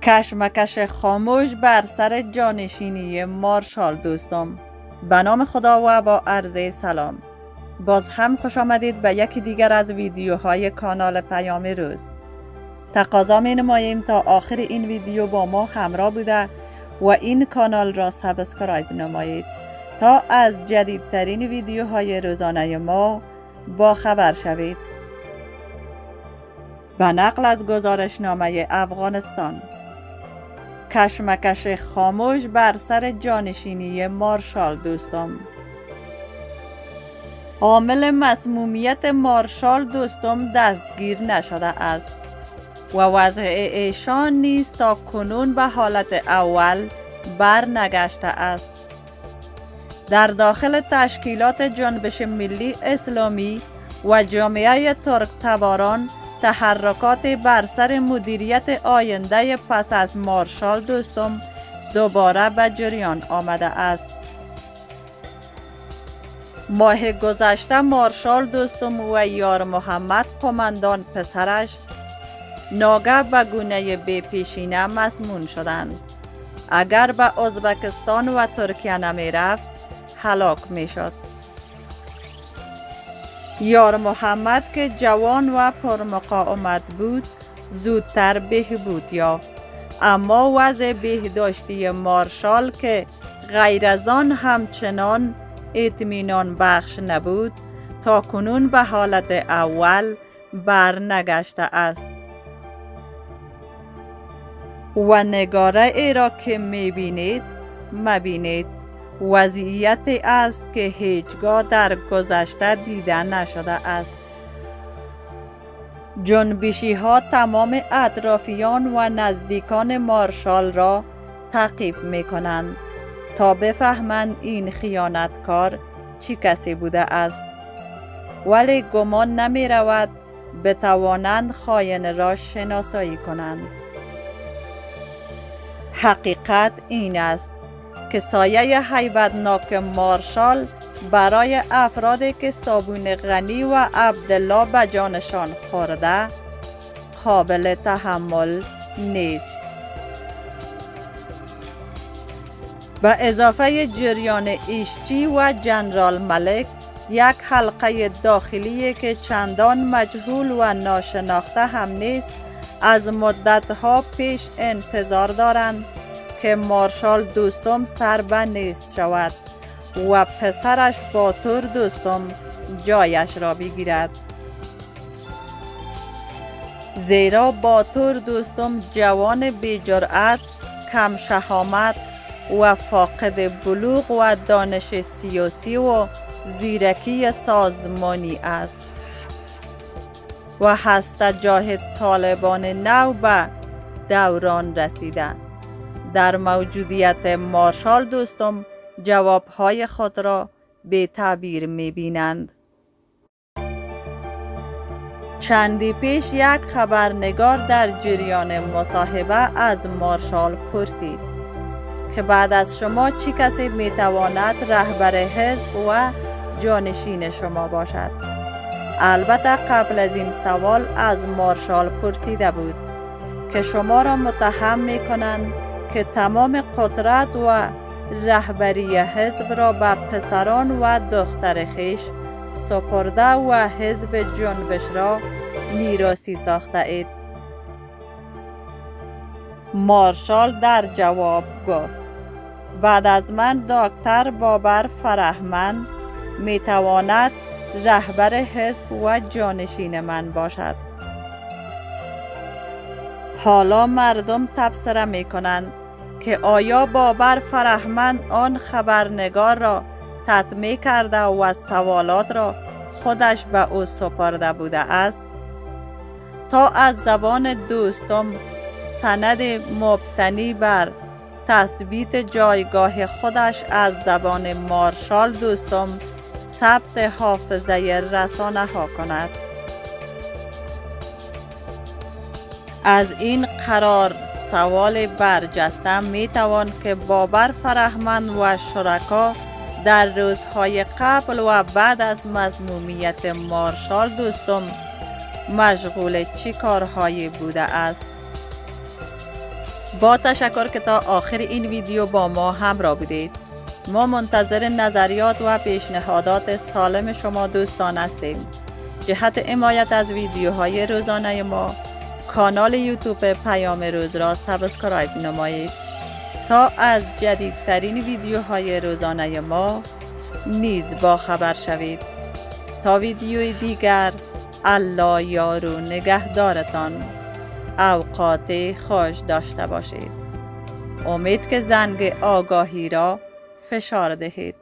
کشمکش خاموش بر سر جانشینی مارشال دوستم. به نام خدا و با عرض سلام. باز هم خوش آمدید به یکی دیگر از ویدیوهای کانال پیام روز. تقاضا می نماییم تا آخر این ویدیو با ما همراه بوده و این کانال را سابسکرایب نمایید تا از جدیدترین ویدیوهای روزانه ما با خبر شوید. به نقل از گزارشنامه افغانستان، کشمکش خاموش بر سر جانشینی مارشال دوستم. عامل مسمومیت مارشال دوستم دستگیر نشده است و وضع ایشان نیز تا کنون به حالت اول برنگشته است. در داخل تشکیلات جنبش ملی اسلامی و جامعه ترک تباران تحرکات بر سر مدیریت آینده پس از مارشال دوستم دوباره به جریان آمده است. ماه گذشته مارشال دوستم و یار محمد قماندان پسرش ناگه به گونه بی پیشینه مسموم شدند. اگر به ازبکستان و ترکیه نمی رفت هلاک می شد. یار محمد که جوان و پرمقاومت بود زودتر بهبود یافت، اما وضع بهداشتی مارشال که غیر از آن همچنان اطمینان بخش نبود تا کنون به حالت اول برنگشته است و نگاره ای را که میبینید وضعیتی است که هیچگاه در گذشته دیده نشده است. جنبشی ها تمام اطرافیان و نزدیکان مارشال را تعقیب می کنند تا بفهمند این خیانتکار چی کسی بوده است، ولی گمان نمی رود بتوانند خائن را شناسایی کنند. حقیقت این است که سایه هیبتناک مارشال برای افرادی که صابون غنی و عبدالله به جانشان خورده قابل تحمل نیست. به اضافه جریان ایشچی و جنرال ملک، یک حلقه داخلی که چندان مجهول و ناشناخته هم نیست از مدتها پیش انتظار دارند که مارشال دوستم سربنیست شود و پسرش باتور دوستم جایش را بگیرد. زیرا باتور دوستم جوان بی جرأت، کم شهامت و فاقد بلوغ و دانش سیاسی و زیرکی سازمانی است و هست جاه طالبان نو به دوران رسیده. در موجودیت مارشال دوستم جوابهای خود را به تعبیر می بینند. چندی پیش یک خبرنگار در جریان مصاحبه از مارشال پرسید که بعد از شما چی کسی می تواند رهبر حزب و جانشین شما باشد؟ البته قبل از این سوال از مارشال پرسیده بود که شما را متهم می کنند که تمام قدرت و رهبری حزب را به پسران و دختر خویش سپرده و حزب جنبش را میراثی ساخته اید. مارشال در جواب گفت بعد از من دکتر بابر فرهمند می تواند رهبر حزب و جانشین من باشد. حالا مردم تبصره می کنند که آیا بابر فرهمند آن خبرنگار را تطمیع کرده و سوالات را خودش به او سپرده بوده است؟ تا از زبان دوستم سند مبتنی بر تثبیت جایگاه خودش از زبان مارشال دوستم ثبت حافظه رسانه ها کند. از این قرار سوال برجسته می توان که بابر فرهمند و شرکا در روزهای قبل و بعد از مسمومیت مارشال دوستم مشغول چی کارهایی بوده است؟ با تشکر که تا آخر این ویدیو با ما همراه بودید. ما منتظر نظریات و پیشنهادات سالم شما دوستان هستیم. جهت حمایت از ویدیوهای روزانه ما، کانال یوتیوب پیام روز را سابسکرایب نمایید تا از جدیدترین ویدیوهای روزانه ما نیز با خبر شوید. تا ویدیوی دیگر، الله یار و نگهدارتان. اوقات خوش داشته باشید. امید که زنگ آگاهی را فشار دهید.